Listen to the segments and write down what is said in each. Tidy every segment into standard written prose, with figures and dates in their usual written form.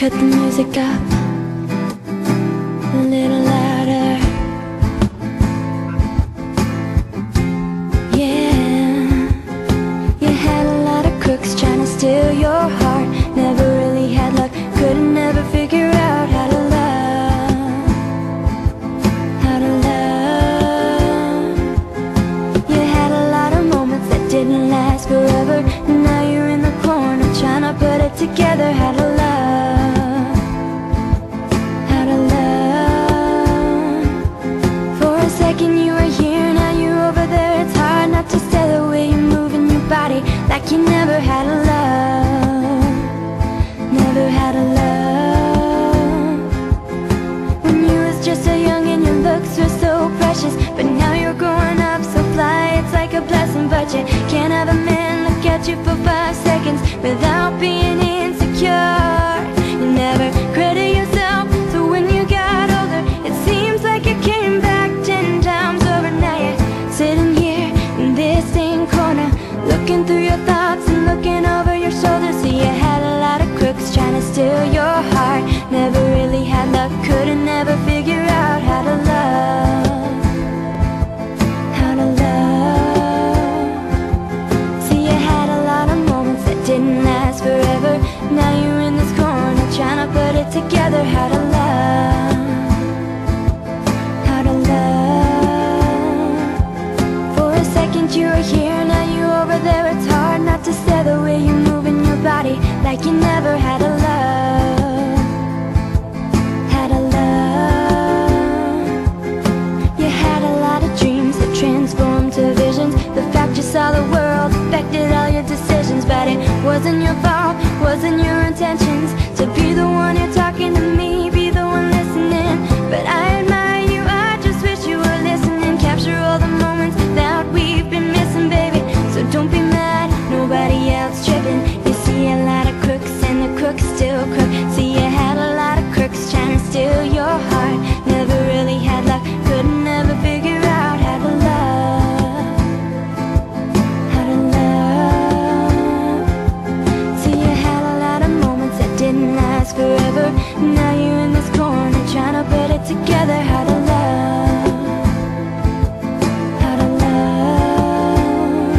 Cut the music up a little louder. Yeah, you had a lot of crooks trying to steal your heart. Never really had luck, could never figure out how to love. How to love. You had a lot of moments that didn't last forever. Now you're in the corner trying to put it together. How to love. You were here, now you're over there. It's hard not to stay the way you're moving your body, like you never had a love. Never had a love. When you was just so young and your looks were so precious, but now you're growing up so fly, it's like a blessing. But you can't have a man look at you for 5 seconds without being insecure. You never credit yourself, so when you got older, it seems like you came back 10 times over. Now you're sitting here in this same corner, looking through your thoughts and looking over your shoulder. See, you had a lot of crooks trying to steal your heart. Never really had luck, couldn't never figure out how to love. How to love. See, you had a lot of moments that didn't last forever. Now you're in this corner trying to put it together. How to love. How to love. For a second you were here, now you're over there. It's hard not to stay the way you're moving your body, like you never had a love. Had a love. You had a lot of dreams that transformed to visions. The fact you saw the world affected all your decisions. But it wasn't your fault, wasn't your intentions to be the one you're talking to me, be the one listening. But I admire you, I just wish you were listening. Capture all the moments that we've been missing, baby. So don't be mad, nobody else tripping. You see a lot of crooks and the crooks still crook. See, you had a lot of crooks trying to steal your heart. Never really had luck, couldn't never figure out how to love. How to love. See, you had a lot of moments that didn't last forever. Now you're in this corner trying to put it together. How to love. How to love.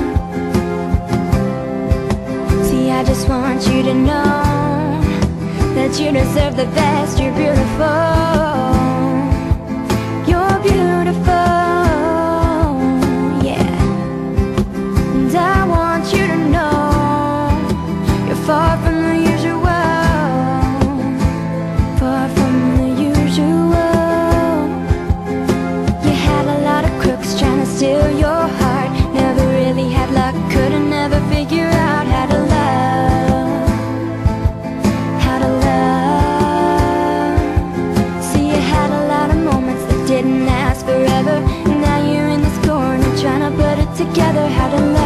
See, I just want you to know that you deserve the best. You're beautiful. You're beautiful. Yeah. And I want you to know you're far from the usual. Far from the usual. You had a lot of crooks trying to steal your heart. Never really had luck, couldn't never figure out how to love. How to love. See, you had a lot of moments that didn't last forever. Now you're in this corner trying to put it together. How to love.